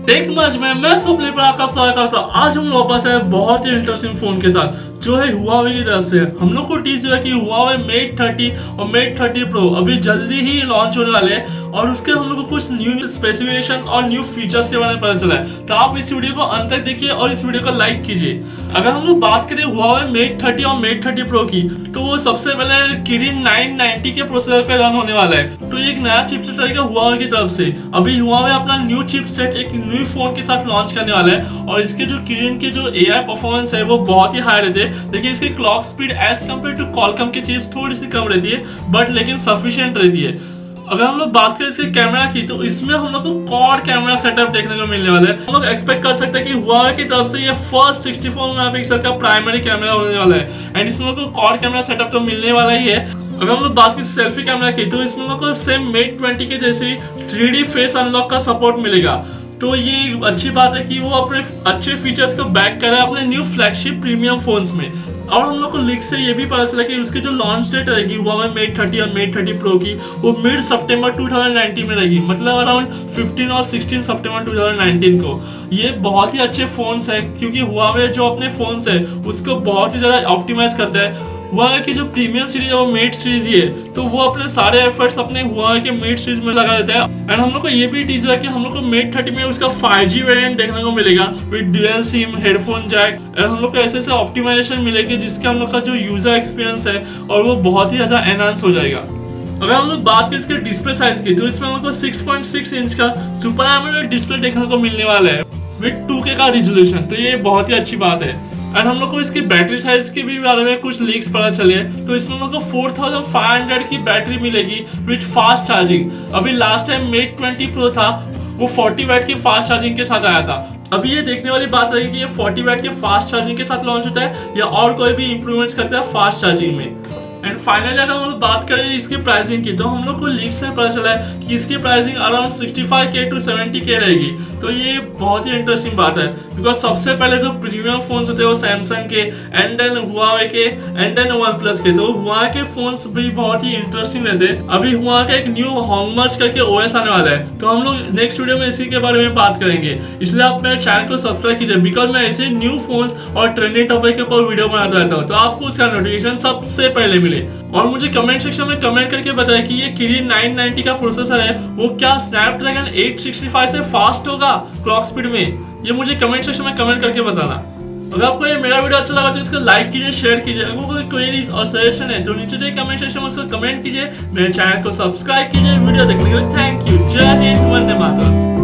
टेकमर्ज में मैं सुप्ली पर आपका स्वागत करता हूँ। आज हम वापस है बहुत ही इंटरेस्टिंग फोन के साथ जो है Huawei की तरफ से। हम लोग को टीज हुआ कि Huawei Mate 30 और Mate 30 Pro अभी जल्दी ही लॉन्च होने वाले हैं और उसके हम लोग को कुछ न्यू स्पेसिफिकेशन और न्यू फीचर्स के बारे में पता चला है। तो आप इस वीडियो को अंत तक देखिए और इस वीडियो को लाइक कीजिए। अगर हम लोग बात करें Huawei Mate 30 और Mate 30 Pro की, तो वो सबसे पहले Kirin 990 के प्रोसेसर पे रन होने वाला है। तो एक नया चिपसेट रहेगा Huawei की तरफ से। अभी Huawei अपना न्यू चिपसेट एक न्यू फोन के साथ लॉन्च करने वाला है और इसके जो Kirin के जो AI परफॉर्मेंस है वो बहुत ही हाई रहते हैं। लेकिन इसकी clock speed as compare to Qualcomm की चिप्स थोड़ी सी कम रहती है, बट लेकिन सफिशिएंट रहती है। अगर हम लोग बात करें इसके कैमरा की, तो इसमें हम लोग को क्वाड कैमरा सेटअप देखने को मिलने वाला है। हम लोग एक्सपेक्ट कर सकते हैं कि Huawei की तरफ से ये फर्स्ट 64 मेगापिक्सल का प्राइमरी कैमरा होने वाला है एंड इसमें हम लोग को क्वाड कैमरा सेटअप तो मिलने वाला ही है। अगर हम लोग बात करें सेल्फी कैमरा की, तो इसमें हम लोग को सेम Mate 20 के जैसे 3D फेस अनलॉक का सपोर्ट मिलेगा। तो ये अच्छी बात है कि वो अपने अच्छे फीचर्स को बैक कर रहा है अपने न्यू फ्लैगशिप प्रीमियम फोन्स में। और हम लोग को लीक से ये भी पता चला कि उसकी जो लॉन्च डेट रहेगी Huawei Mate 30 और Mate 30 Pro की, वो मिड सितंबर 2019 में रहेगी, मतलब अराउंड 15 और 16 सितंबर 2019 को। ये बहुत ही अच्छे फोन्स है क्योंकि Huawei जो अपने फोन्स है उसको बहुत ही ज़्यादा ऑप्टिमाइज करता है। Huawei की जो प्रीमियम सीरीज है वो Mate सीरीज ही है, तो वो अपने सारे एफर्ट्स अपने Huawei के Mate सीरीज में लगा देता है। एंड हम लोग को ये भी टीज है कि हम लोग को Mate 30 में उसका 5G वेरिएंट देखने को मिलेगा with dual SIM, headphone jack. And हम लोग को ऐसे ऑप्टिमाइजेशन मिलेगी जिसके हम लोग का जो यूजर एक्सपीरियंस है और वो बहुत ही ज़्यादा एनहांस हो जाएगा। अगर हम लोग बात करें इसके डिस्प्ले साइज की, तो इसमें हम लोग को 6.6 इंच का सुपर एमोलेड डिस्प्ले देखने को मिलने वाला है विद 2K का रिजोल्यूशन। तो ये बहुत ही अच्छी बात है। एंड हम लोग को इसकी बैटरी साइज के भी बारे में कुछ लीक्स पता चले। तो इसमें हम लोग को 4500 की बैटरी मिलेगी विद फास्ट चार्जिंग। अभी लास्ट टाइम Mate 20 Pro था, वो 40 वाट की फास्ट चार्जिंग के साथ आया था। अभी ये देखने वाली बात रहेगी कि ये 40 वाट के फास्ट चार्जिंग के साथ लॉन्च होता है या और कोई भी इंप्रूवमेंट्स करता है फास्ट चार्जिंग में। एंड फाइनली अगर हम लोग बात करें इसकी प्राइसिंग की, तो हम लोग को लीक से पता चला है कि इसकी pricing around 65K to 70K रहेगी। तो ये बहुत ही इंटरेस्टिंग बात है बिकॉज सबसे पहले जो प्रीमियम फोन्स होते हैं वो सैमसंग के एंड देन Huawei के एंड देन OnePlus के। तो Huawei के फोन्स भी बहुत ही इंटरेस्टिंग रहते हैं। अभी Huawei का एक न्यू होमवर्क करके OS आने वाला है, तो हम लोग नेक्स्ट वीडियो में इसी के बारे में बात करेंगे। इसलिए आप मेरे चैनल को सब्सक्राइब कीजिए बिकॉज मैं ऐसे न्यू फोन्स और ट्रेंडिंग टॉपिक के ऊपर वीडियो बनाता रहता हूँ, तो आपको उसका नोटिफिकेशन सबसे पहले मिले। और मुझे कमेंट सेक्शन में कमेंट करके बताएं कि ये Kirin 990 का प्रोसेसर है वो क्या Snapdragon 865 से फास्ट होगा क्लॉक स्पीड में। ये मुझे कमेंट सेक्शन में कमेंट करके बताना। अगर आपको ये मेरा वीडियो अच्छा लगा तो इसको लाइक कीजिए, शेयर कीजिए। अगर कोई क्वेरीज और सजेशन है तो नीचे जो कमेंट सेक्शन में उसको कमेंट कीजिए। मेरे चैनल को सब्सक्राइब कीजिए। वीडियो देखने के लिए थैंक यू। जय हिंद, वंदे मातरम।